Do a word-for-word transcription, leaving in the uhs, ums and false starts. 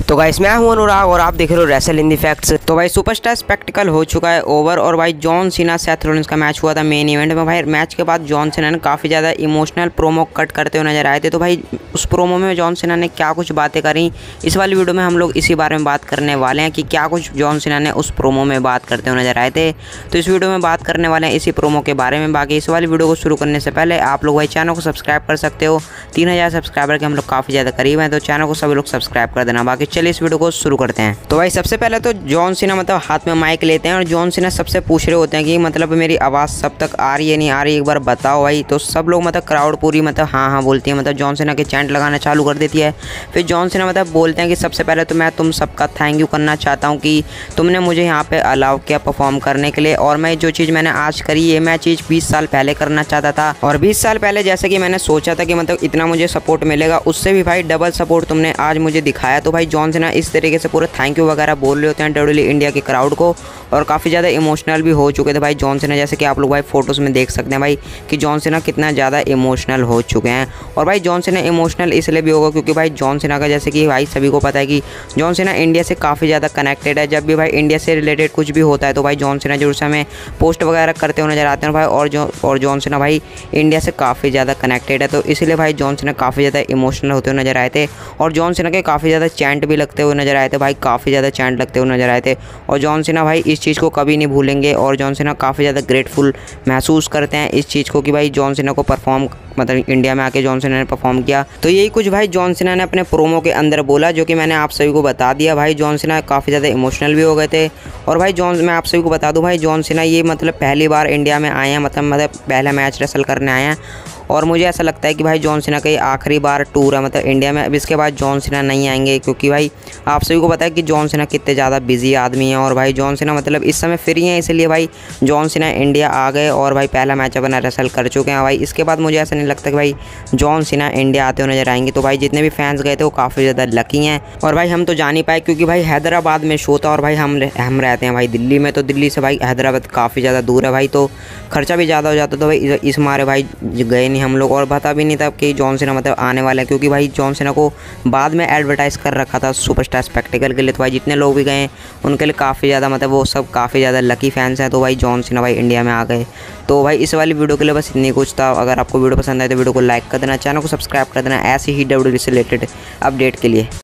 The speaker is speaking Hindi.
तो गाइस मैं हूं अनुराग और आप देख रहे हो रेसल इन दी फैक्ट्स। तो भाई सुपरस्टार स्पेक्टिकल हो चुका है ओवर और भाई जॉन सीना सेथ रोलिंस का मैच हुआ था मेन इवेंट में। भाई मैच के बाद जॉन सीना ने काफ़ी ज़्यादा इमोशनल प्रोमो कट करते हुए नजर आए थे। तो भाई उस प्रोमो में जॉन सीना ने क्या कुछ बातें करी, इस वाली वीडियो में हम लोग इसी बारे में बात करने वाले हैं कि क्या कुछ जॉन सीना ने उस प्रोमो में बात करते हुए नजर आए थे। तो इस वीडियो में बात करने वाले हैं इसी प्रोमो के बारे में। बाकी इस वाली वीडियो को शुरू करने से पहले आप लोग भाई चैनल को सब्सक्राइब कर सकते हो। तीन हज़ार सब्सक्राइबर के हम लोग काफ़ी ज़्यादा करीब हैं, तो चैनल को सभी लोग सब्सक्राइब कर देना। बाकी चलिए इस वीडियो को शुरू करते हैं। तो भाई सबसे पहले तो जॉन सीना मतलब हाथ में माइक लेते हैं और जॉन सीना सबसे पूछ रहे होते हैं कि मतलब मेरी आवाज़ सब तक आ रही है नहीं आ रही, एक बार बताओ भाई। तो सब लोग मतलब क्राउड पूरी मतलब हाँ हाँ बोलती है, मतलब जॉन सीना के चैंट लगाना चालू कर देती है। फिर जॉन सीना मतलब बोलते हैं कि सबसे पहले तो मैं तुम सबका थैंक यू करना चाहता हूँ कि तुमने मुझे यहाँ पे अलाउ किया परफॉर्म करने के लिए, और मैं जो चीज़ मैंने आज करी ये मैं चीज़ बीस साल पहले करना चाहता था, और बीस साल पहले जैसे कि मैंने सोचा था कि मतलब इतना मुझे सपोर्ट मिलेगा, उससे भी भाई डबल सपोर्ट तुमने आज मुझे दिखाया। तो भाई जॉन सीना इस तरीके से पूरे थैंक यू वगैरह बोल रहे होते हैं डब्ल्यूडब्ल्यूई इंडिया के क्राउड को, और काफ़ी ज़्यादा इमोशनल भी हो चुके थे भाई जॉन सीना, जैसे कि आप लोग भाई फोटोज़ में देख सकते हैं भाई कि जॉन सीना कितना ज़्यादा इमोशनल हो चुके हैं। और भाई जॉन सीना इमोशनल इसलिए भी होगा क्योंकि भाई जॉन सीना का जैसे कि भाई सभी को पता है कि जॉन सीना इंडिया से काफ़ी ज़्यादा कनेक्टेड है। जब भी भाई इंडिया से रिलेटेड कुछ भी होता है तो भाई जॉन सीना जरूर से हमें पोस्ट वगैरह करते हुए नजर आते हैं भाई, और जो और जॉन सीना भाई इंडिया से काफ़ी ज़्यादा कनेक्टेड है, तो इसीलिए भाई जॉन सीना काफ़ी ज़्यादा इमोशनल होते हुए नजर आए थे। और जॉन सीना के काफ़ी ज़्यादा चैंट भी लगते हुए नजर आए थे भाई, काफ़ी ज़्यादा चैंट लगते हुए नजर आए थे। और जॉन सीना भाई इस चीज़ को कभी नहीं भूलेंगे, और जॉन सीना काफ़ी ज़्यादा ग्रेटफुल महसूस करते हैं इस चीज़ को कि भाई जॉन सीना को परफॉर्म मतलब इंडिया में आके जॉन सीना ने परफॉर्म किया। तो यही कुछ भाई जॉन सीना ने अपने प्रोमो के अंदर बोला, जो कि मैंने आप सभी को बता दिया। भाई जॉन सीना काफ़ी ज़्यादा इमोशनल भी हो गए थे। और भाई जॉन मैं आप सभी को बता दूं भाई जॉन सीना ये मतलब पहली बार इंडिया में आए हैं, मतलब मतलब पहला मैच रेसल करने आए हैं, और मुझे ऐसा लगता है कि भाई जॉन सीना का ये आखिरी बार टूर है मतलब इंडिया में। अब इसके बाद जॉन सीना नहीं आएंगे, क्योंकि भाई आप सभी को पता है कि जॉन सीना कितने ज़्यादा बिजी आदमी हैं, और भाई जॉन सीना मतलब इस समय फ्री हैं, इसलिए भाई जॉन सीना इंडिया आ गए और भाई पहला मैच अपना रेसल कर चुके हैं भाई। इसके बाद मुझे ऐसा नहीं लगता कि भाई जॉन सीना इंडिया आते हुए नजर आएंगे। तो भाई जितने भी फैंस गए थे वो काफ़ी ज़्यादा लकी हैं, और भाई हम तो जा नहीं पाए क्योंकि भाई हैदराबाद में शो था, और भाई हम हम रहते हैं भाई दिल्ली में, तो दिल्ली से भाई हैदराबाद काफ़ी ज़्यादा दूर है भाई, तो खर्चा भी ज़्यादा हो जाता। तो भाई इस मारे भाई गए नहीं हम लोग, और बता भी नहीं था कि जॉन सीना मतलब आने वाला है, क्योंकि भाई जॉन सीना को बाद में एडवर्टाइज़ कर रखा था सुपरस्टार स्पेक्टिकल के लिए। तो भाई जितने लोग भी गए उनके लिए काफ़ी ज़्यादा मतलब वो सब काफ़ी ज़्यादा लकी फैंस हैं। तो भाई जॉन सीना भाई इंडिया में आ गए। तो भाई इस वाली वीडियो के लिए बस इतनी कुछ था। अगर आपको वीडियो पसंद आए तो वीडियो को लाइक कर देना, चैनल को सब्सक्राइब कर देना ऐसे ही डब्ल्यूडब्ल्यूई से रिलेटेड अपडेट के लिए।